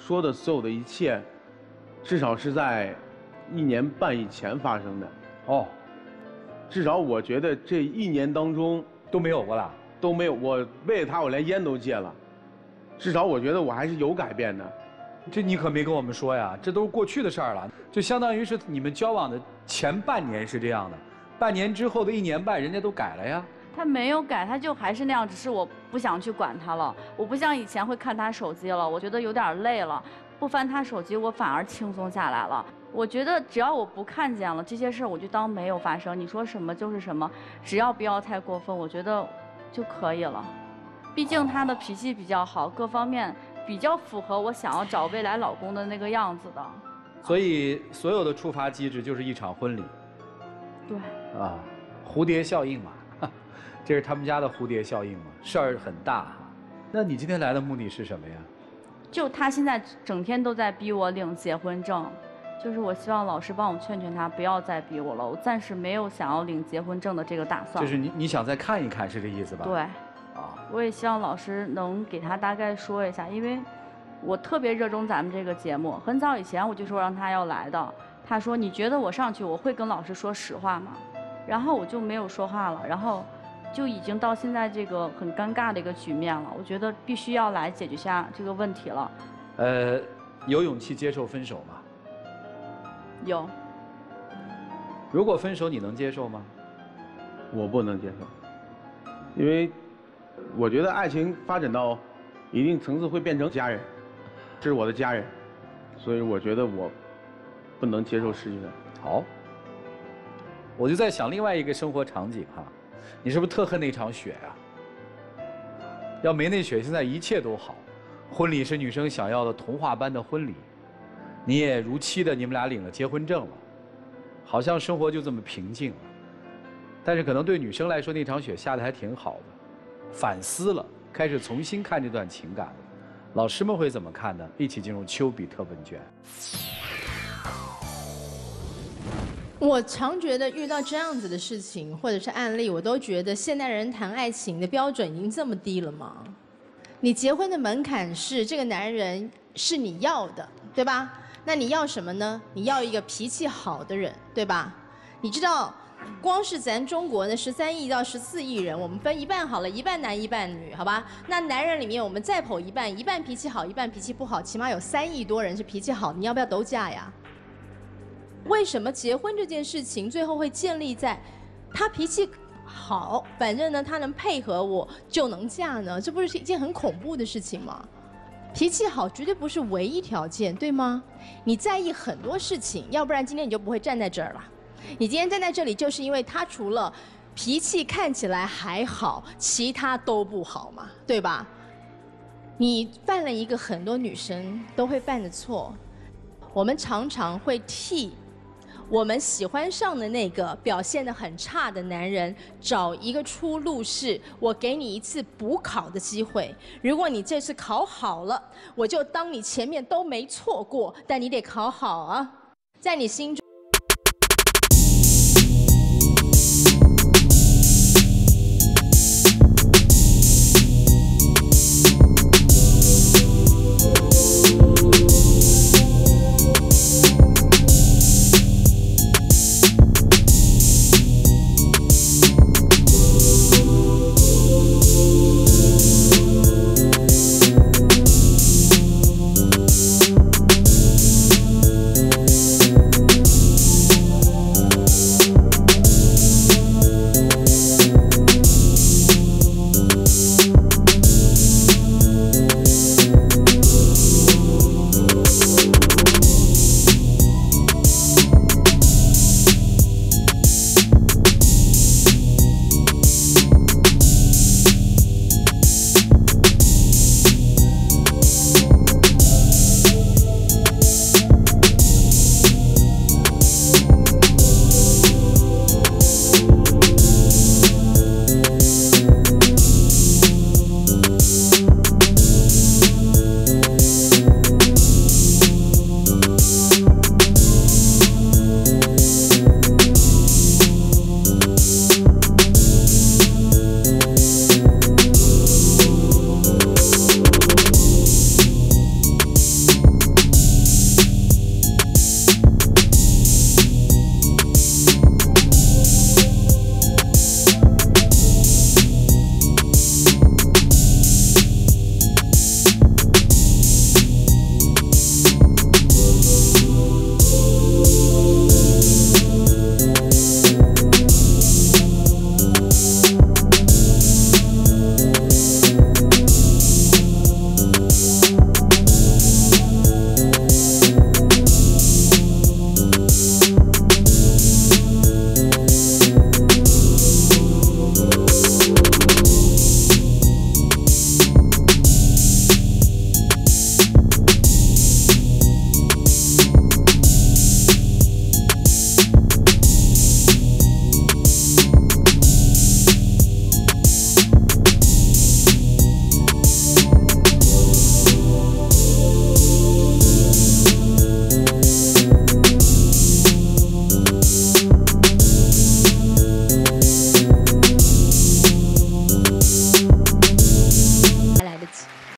说的所有的一切，至少是在1年半以前发生的。 哦， 至少我觉得这1年当中都没有过了。 都没有。我为了他，我连烟都戒了。至少我觉得我还是有改变的。 这你可没跟我们说呀，这都是过去的事儿了。就相当于是你们交往的前半年是这样的，半年之后的1年半，人家都改了呀。 他没有改，他就还是那样，只是我不想去管他了。我不像以前会看他手机了，我觉得有点累了，不翻他手机，我反而轻松下来了。我觉得只要我不看见了这些事儿，我就当没有发生。你说什么就是什么，只要不要太过分，我觉得就可以了。毕竟他的脾气比较好，各方面比较符合我想要找未来老公的那个样子的。 所以所有的触发机制就是一场婚礼。 对。 啊，蝴蝶效应嘛。这是他们家的蝴蝶效应嘛，事儿很大哈。那你今天来的目的是什么呀？ 就他现在整天都在逼我领结婚证，就是我希望老师帮我劝劝他，不要再逼我了。我暂时没有想要领结婚证的这个打算。 就是你想再看一看，是这意思吧？ 对。 啊， 我也希望老师能给他大概说一下，因为我特别热衷咱们这个节目，很早以前我就说让他要来的。他说你觉得我上去我会跟老师说实话吗？然后我就没有说话了，然后就已经到现在这个很尴尬的一个局面了。我觉得必须要来解决一下这个问题了。 有勇气接受分手吗？ 有。 如果分手，你能接受吗？ 我不能接受，因为我觉得爱情发展到一定层次会变成家人，这是我的家人，所以我觉得我不能接受失去他。 好，我就在想另外一个生活场景哈。你是不是特恨那场雪呀？要没那雪，现在一切都好。婚礼是女生想要的童话般的婚礼，你也如期的，你们俩领了结婚证了，好像生活就这么平静了。但是可能对女生来说，那场雪下的还挺好的，反思了，开始重新看这段情感了。老师们会怎么看呢？一起进入丘比特问卷。 我常觉得遇到这样子的事情或者是案例，我都觉得现代人谈爱情的标准已经这么低了吗？你结婚的门槛是这个男人是你要的，对吧？那你要什么呢？你要一个脾气好的人，对吧？你知道，光是咱中国的13亿到14亿人，我们分一半好了，一半男一半女，好吧？那男人里面我们再剖一半，一半脾气好，一半脾气不好，起码有3亿多人是脾气好，你要不要都嫁呀？为什么结婚这件事情最后会建立在他脾气好，反正呢他能配合我就能嫁呢？这不是一件很恐怖的事情吗？脾气好绝对不是唯一条件，对吗？你在意很多事情，要不然今天你就不会站在这儿了。你今天站在这里，就是因为他除了脾气看起来还好，其他都不好嘛，对吧？你犯了一个很多女生都会犯的错，我们常常会替我们喜欢上的那个表现得很差的男人找一个出路，是我给你一次补考的机会。如果你这次考好了，我就当你前面都没错过，但你得考好啊，在你心中。